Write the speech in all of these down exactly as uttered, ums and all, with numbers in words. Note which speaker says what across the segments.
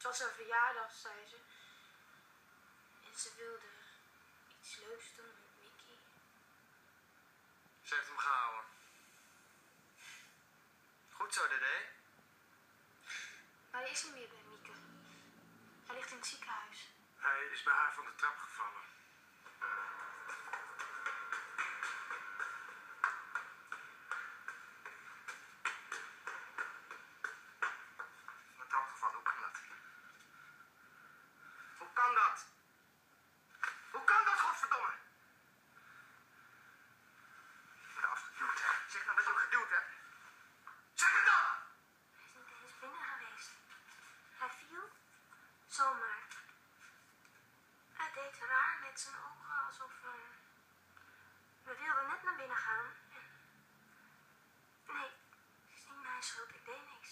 Speaker 1: Het was haar verjaardag, zei ze. En ze wilde iets leuks doen met Mickey.
Speaker 2: Ze heeft hem gehouden. Goed zo, Dede.
Speaker 1: Maar hij is niet meer bij Mieke. Hij ligt in het ziekenhuis.
Speaker 2: Hij is bij haar van de trap gevallen. Van de trap gevallen, hoe kan dat? Hoe kan dat? Hoe kan dat, godverdomme? Ik ben afgeduwd, hè? Zeg nou dat je hem geduwd hebt. Zeg het dan!
Speaker 1: Hij is niet eens binnen geweest. Hij viel zomaar. Hij deed raar met zijn ogen, alsof... Uh, we wilden net naar binnen gaan. En... Nee, het is niet mijn schuld. Ik deed niks.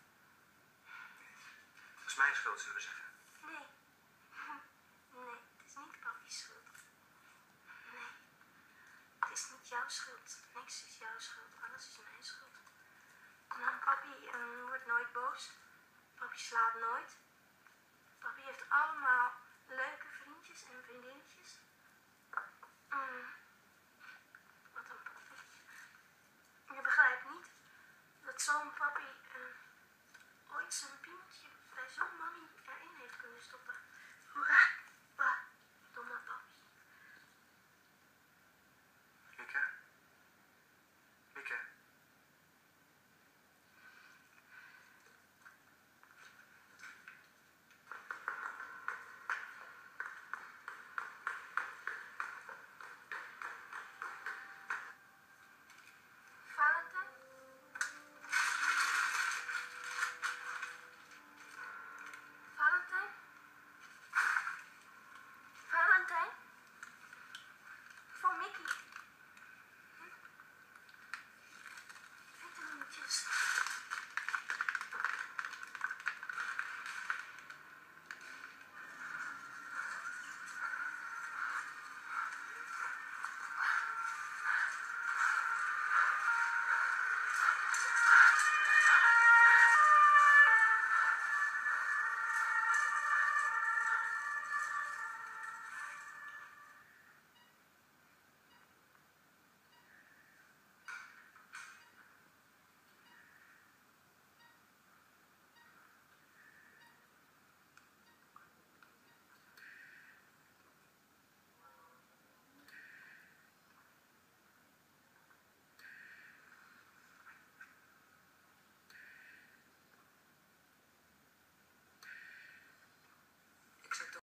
Speaker 2: Het is mijn schuld, zullen we zeggen.
Speaker 1: Nee. Nee, het is niet papi's schuld. Nee. Het is niet jouw schuld. Niks is jouw schuld. Alles is mijn schuld. Nou, papi um, wordt nooit boos. Papi slaapt nooit. Papi heeft allemaal leuke vriendjes en vriendinnetjes. Mm. Wat een papi. Je begrijpt niet dat zo'n papi uh, ooit zijn